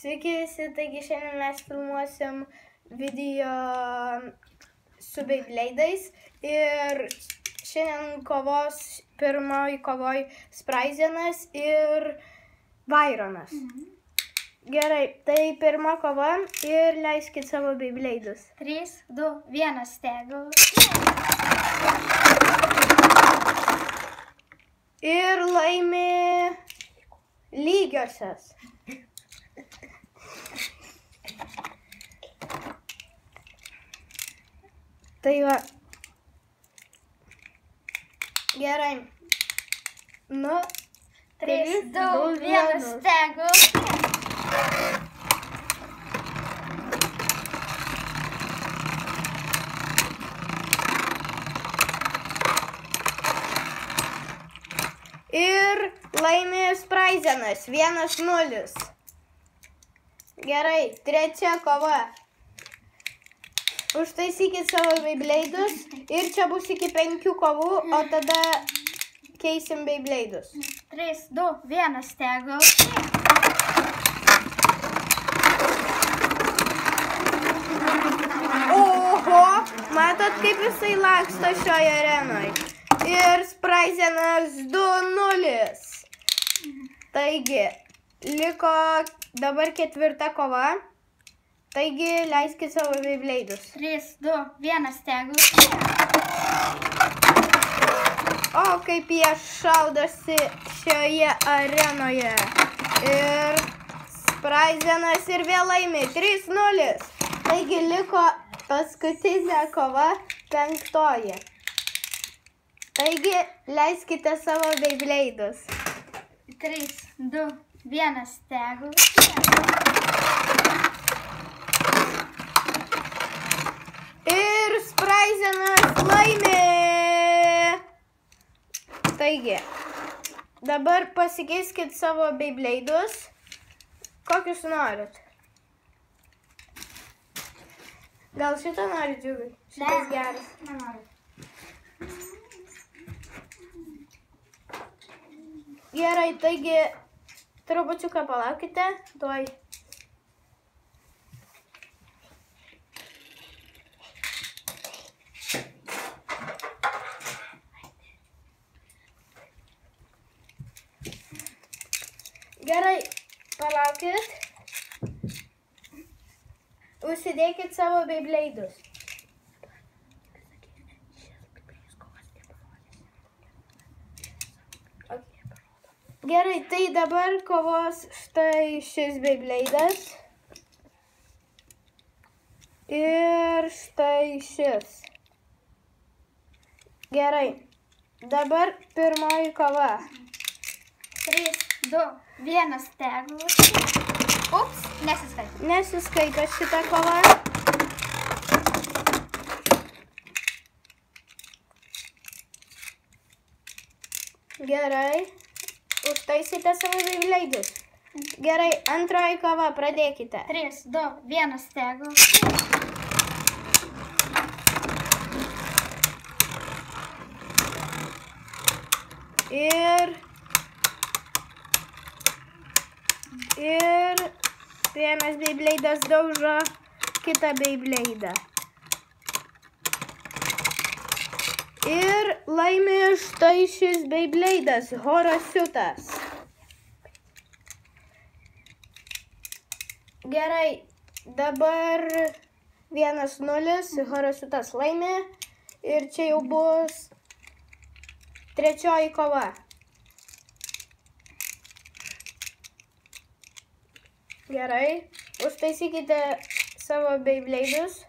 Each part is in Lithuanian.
Sveiki visi, taigi šiandien mes filmuosim video su Beyblade'ais ir šiandien pirmoji kovoj Spraizenas ir Byronas. Gerai, tai pirma kova ir leiskit savo Beyblade'us. 3, 2, 1, stegu. Ir laimi lygiosios. Tai va. Gerai. Nu, 3, 2, 1, stegu. Ir laimi Spraizenas 1-0. Gerai, trečia kova. Užtaisykit savo Beyblade'us ir čia bus iki 5 kovų, o tada keisim Beyblade'us. 3, 2, 1, stegu. Oho, matot, kaip jisai laksto šioje arenoje. Ir Spraizenas 2-0. Taigi, liko dabar ketvirta kova. Taigi, leiskit savo Beyblade'us. 3, 2, 1, stegu. O, kaip jie šaudosi šioje arenoje. Ir Spraizenas ir vėl laimi 3-0. Taigi, liko paskutinė kova, 5. Taigi, leiskite savo Beyblade'us. 3, 2, 1, stegu. Ir Spraizenas laimi. Taigi, dabar pasikeiskit savo Beyblade'us. Kokius norit? Gal šitą norit, Džiugai? Šitas geras. Nenoriu. Gerai, taigi, trupučiuką palaukite, tuoj. Gerai, palaukit. Užsidėkit savo Beyblade'us. Gerai, tai dabar kovos štai šis Beyblade'as. Ir štai šis. Gerai, dabar pirmoji kova. 3, 2, 1, stegu. Ups, nesiskaito. Nesiskaito šitą kovą. Gerai. Užtaisite savo Beyblade'us. Gerai, antroji kova, pradėkite. 3, 2, 1, stegu. Ir vienas Beyblade'as daužo kitą Beyblade'ą. Ir laimi štai šis Beyblade'as, Horosiutas. Gerai, dabar 1-0, Horosiutas laimi. Ir čia jau bus trečioji kova. Gerai, užtaisykite savo Beyblade'us.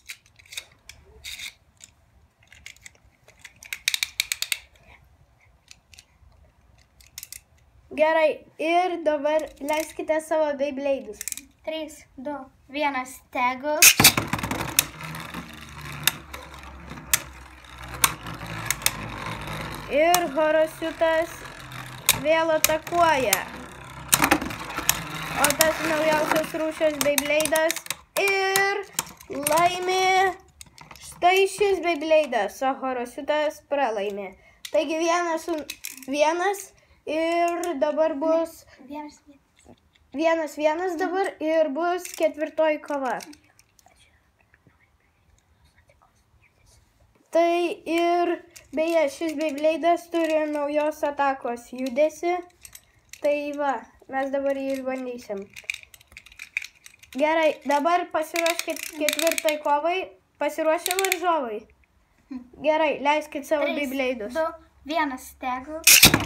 Gerai, ir dabar leiskite savo Beyblade'us. 3, 2, 1, stegu. Ir Horosiutas vėl atakuoja. O tas naujausios rūšios Beyblade'as ir laimi štai šis Beyblade'as, o Horosiutas pralaimi. Taigi 1-1 ir dabar bus 1-1 dabar ir bus 4 kova. Tai ir, beje, šis Beyblade'as turi naujos atakos judesį. Tai va, mes dabar jį išbandysim. Gerai, dabar pasiruoškit 4 kovai. Pasiruošę varžovai. Gerai, leiskit savo Beyblade'us. 3, 2, 1, stegu.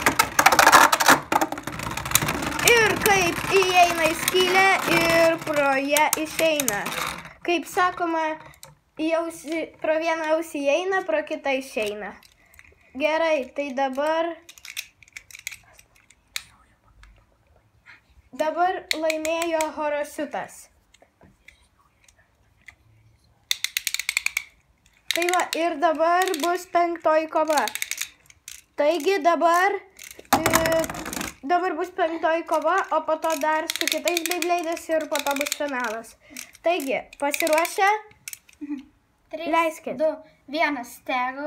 Ir kaip įeina į skylę ir pro ją išeina. Kaip sakoma, pro vieną ausį įeina, pro kitą išeina. Gerai, tai dabar laimėjo Horosiutas. Tai va, ir dabar bus 5 kova. Taigi dabar bus 5 kova, o po to dar su kitais Beyblade'ais ir po to bus finalas. Taigi, pasiruošę? 3, Leiskit. 2, 1, stegu.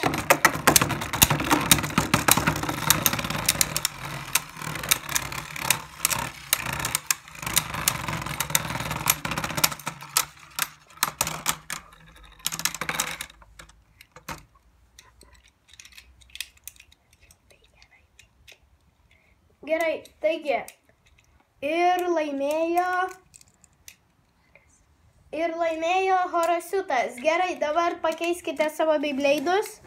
Gerai, taigi, ir laimėjo Horosiutas. Gerai, dabar pakeiskite savo Beyblade'us.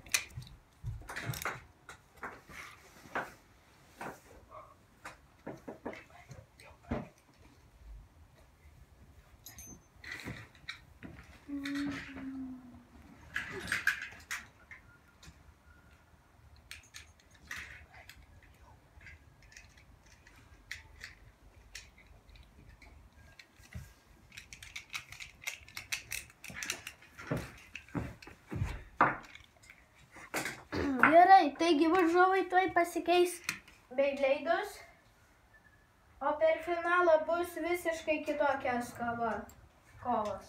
Gerai, taigi varžovai tuoj pasikeis Beyblade'us, o per finalą bus visiškai kitokios kovos.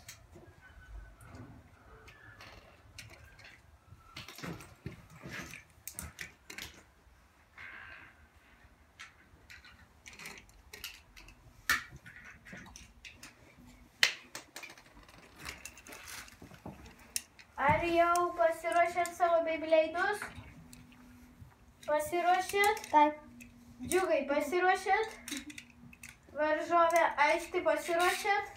Ar jau pasiruošėt savo Beyblade'us? Pasiruošėt? Taip. Džiugai, pasiruošėt? Varžovė Aišti, pasiruošėt?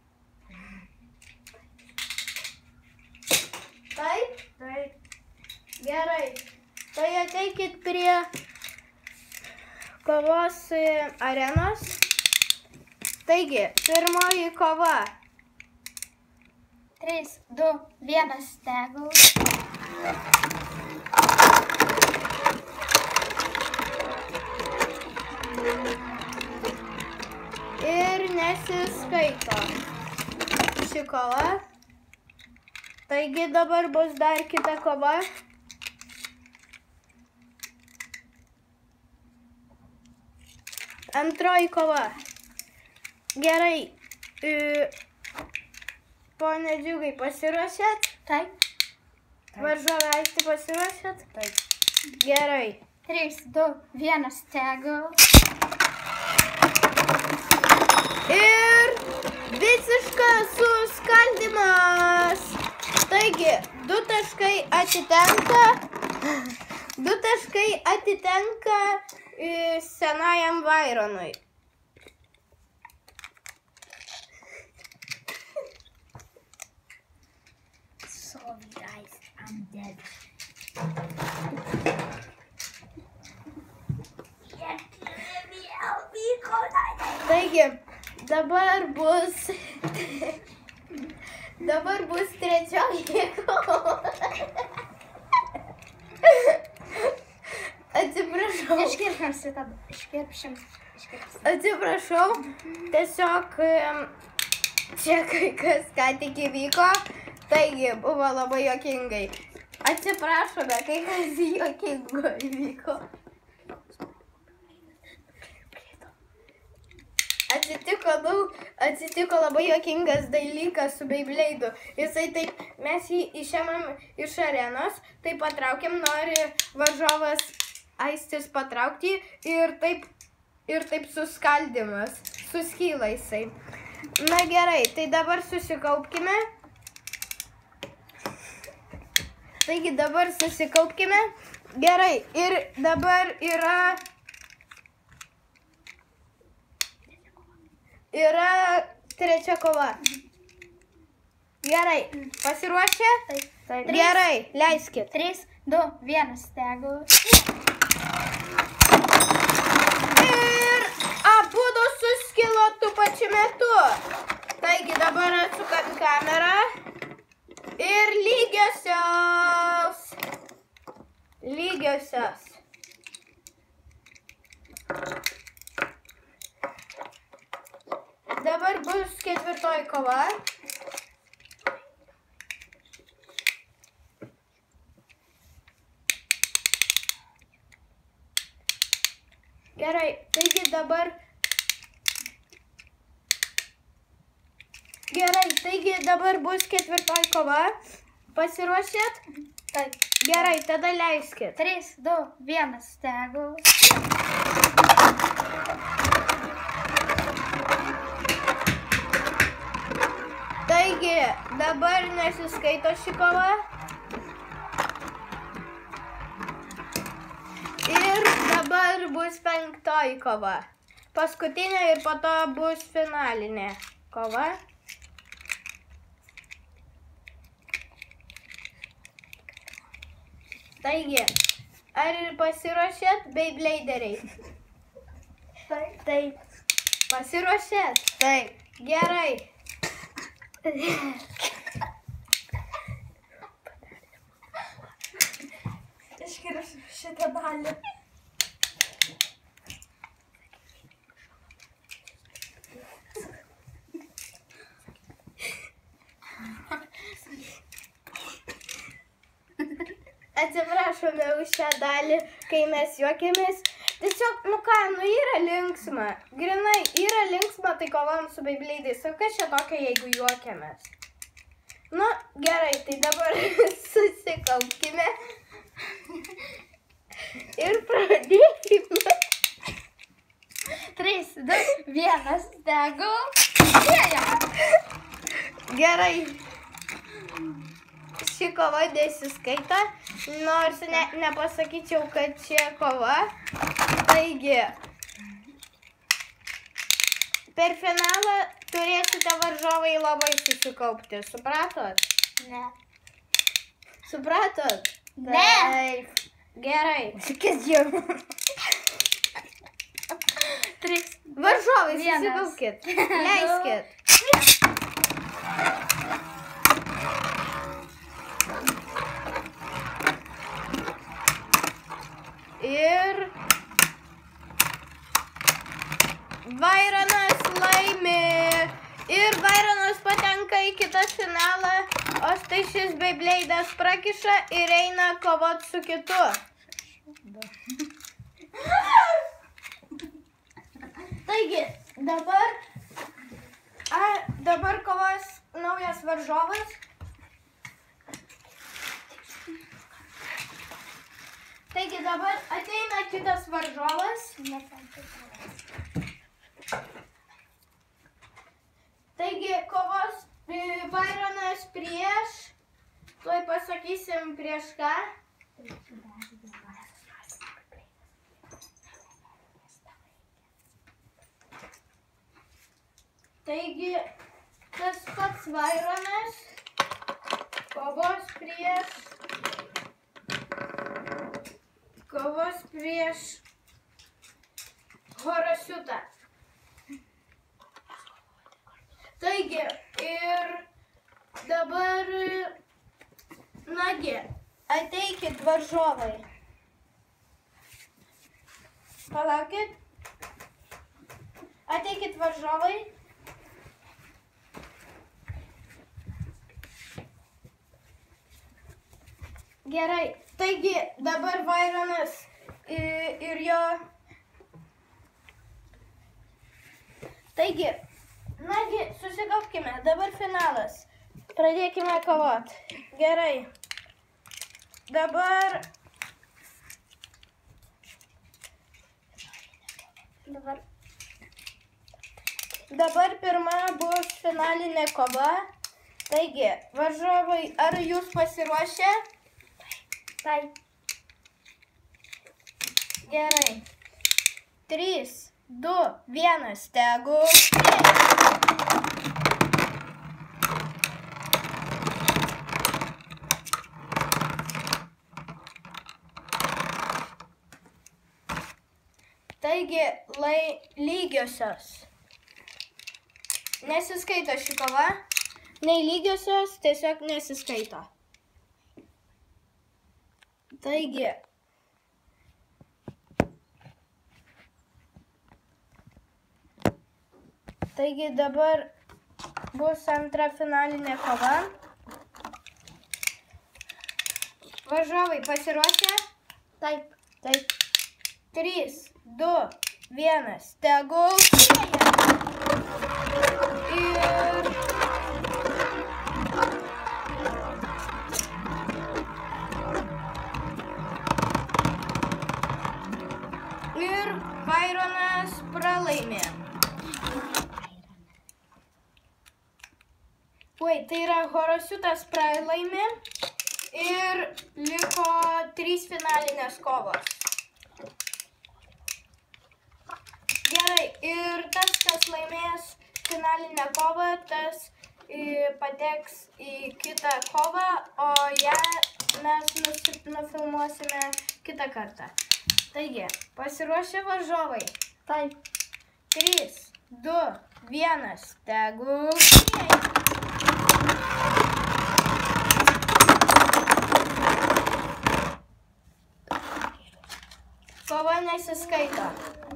Taip? Taip. Gerai. Tai ateikit prie kovos arenos. Taigi, pirmoji kova. 3, 2, 1, stegu. Ir nesiskaito ši kova. Taigi dabar bus dar kita kova. Antroji kova. Gerai. Pone Džiugai, pasiruošėt? Taip. Varžovė Aišti, pasiruošėt? Taip. Gerai. 3, 2, 1, stegu. Ir visiškas suskaldymas. Taigi, 2 taškai atitenka senajam Vaironui. Sorry guys, I'm dead. Taigi, dabar bus trečioji kova. Atsiprašau. Iškirpšim. Atsiprašau, tiesiog čia kai kas ką tik įvyko, taigi buvo labai juokingai. Atsiprašome, kai kas juokingo įvyko. Atsitiko labai juokingas dalykas su Beyblade'u. Jisai taip, mes jį išėmėm iš arenos, taip patraukėm, nori varžovas Aistis patraukti ir taip ir taip suskaldimas, suskyla jisai. Na gerai, tai dabar susikaupkime. Taigi dabar susikaupkime. Gerai, ir dabar yra trečia kova. Gerai, pasiruošę? Taip. Gerai, leiskit. 3, 2, 1, stegu. Ir abudu suskilo tuo pačiu metu. Taigi dabar atsukam kamerą. Ir lygiosios. Lygiosios. Dabar bus ketvirtoji kova. Gerai, taigi dabar bus ketvirtoji kova. Pasiruošėt? Taip. Gerai, tada leiskit. 3, 2, 1, stegu. Taigi, dabar nesiskaito ši kova. Ir dabar bus penktoji kova. Paskutinė ir po to bus finalinė kova. Taigi, ar pasiruošėt, Beybladeriai? Taip. Pasiruošėt? Taip. Gerai. Išgirsiu šitą dalį. Atsiprašome už šią dalį, kai mes juokėmės. Tiesiog, yra linksma. Grinai, yra linksma, tai kovom su Beyblade'ais. O kas čia tokio, jeigu juokėmės? Gerai, tai dabar susikaupkime. Ir pradėkime. 3, 2, 1, stegu. Gerai. Ši kova nesiskaita, nors nepasakyčiau, kad čia kova. Taigi, per finalą turėsite varžovai labai susikaupti. Supratot? Ne. Supratot? Ne. Taip. Gerai. Sakysiu. 3. Varžovai, Vienas. susikaupkit. Leiskit. Ir Byronas laimi. Ir Byronas patenka į kitą finalą, o štai šis Beyblade'as prakiša ir eina kovot su kitu. Taigi, dabar kovos naujas varžovas. Taigi dabar ateina kitas varžovas. Taigi kovos Byronas prieš, tuoj pasakysim prieš ką. Taigi tas pats Byronas kovos prieš Horasiutą. Taigi, ir dabar, ateikit varžovai. Palaukit. Ateikit varžovai. Gerai, taigi dabar Byronas ir jo... Taigi, susikaupkime, dabar finalas. Pradėkime kovot. Gerai. Dabar Dabar pirma bus finalinė kova. Taigi, varžovai, ar jūs pasiruošę? Taip. Gerai. 3, 2, 1, tegu. Taigi, lygiosios. Nesiskaito ši kova. Nei lygiosios, tiesiog nesiskaito. Taigi dabar bus antra finalinė kova. Varžovai, pasiruošę? Taip. 3, 2, 1, tegul. Ir Byronas pralaimė. Tai yra Horosiutas pralaimė ir liko 3 finalinės kovos. Gerai, ir tas, kas laimės finalinę kovą, tas pateks į kitą kovą, o ją mes nufilmuosime kitą kartą. Taigi, pasiruošę varžovai? Taip. 3, 2, 1, tegul. Kova nesiskaito.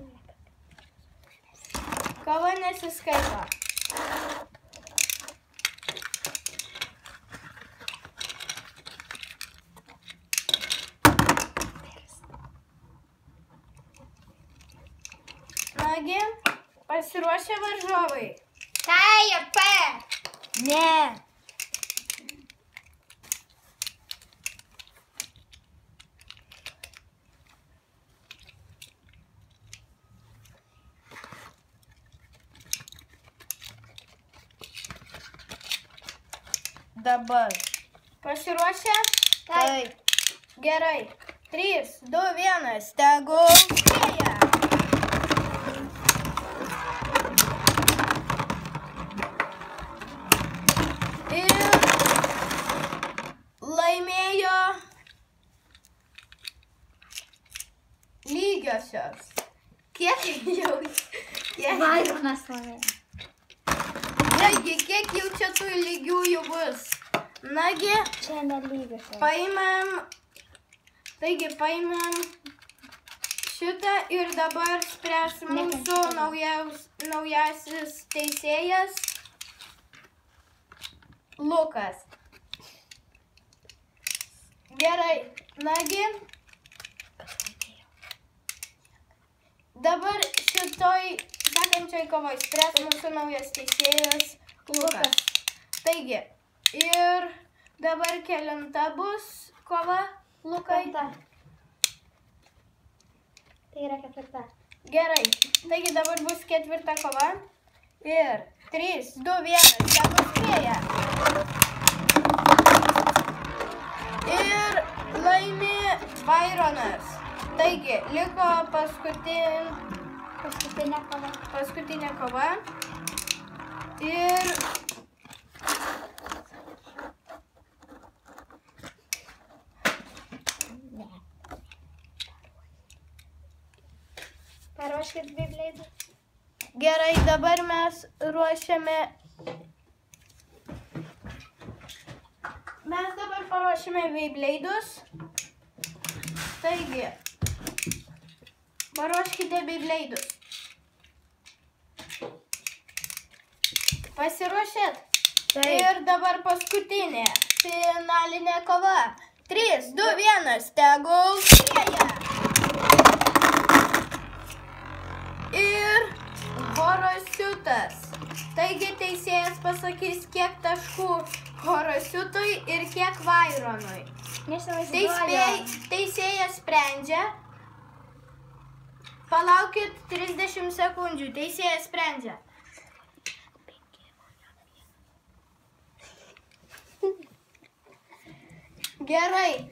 Nagi, pasiruošę varžovai? Taip. Ne. Dabar. Pasiruošę? Taip. Gerai. 3, 2, 1, tegul. Ir laimėjo lygiosios. Kiek jau? Byronas laimėjo. Nagi, kiek jau čia tų lygiųjų bus? Nagi, Čia nelygiosios. paimam šitą ir dabar spręs mūsų naujasis teisėjas Lukas. Gerai, nagi. Dabar šitoj sekančioj kovoj spręs mūsų naujas teisėjas Lukas. Taigi, ir dabar kelinta bus kova, Lukai? Tai yra 4. Gerai, taigi dabar bus 4 kova. Ir 3, 2, 1, tegu skrieja. Ir laimi Byronas. Taigi, liko paskutinė kova. Ir Paruoškit Beyblade'us. gerai, dabar mes ruošiame. Mes dabar paruošime Beyblade'us. Taigi, paruoškite Beyblade'us. Pasiruošėt? Taip. Ir dabar paskutinė finalinė kova. 3, 2, 1, tegul skrieja. Ir Horosiutas. Taigi teisėjas pasakys, kiek taškų Horosiutui ir kiek Byronui. Neįsivaizduoju. Teisėjas sprendžia. Palaukit 30 sekundžių. Teisėjas sprendžia. Gerai.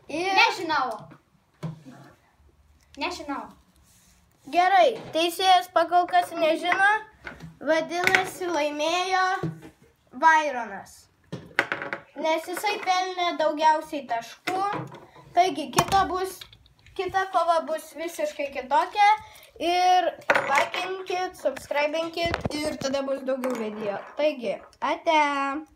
Nežinau. Gerai. Teisėjas pakol kas nežino. Vadinasi, laimėjo Byronas. Nes jisai pelnė daugiausiai taškų. Taigi, kita kova bus visiškai kitokia. Ir laikinkit, subscribinkit ir tada bus daugiau video. Taigi, ate.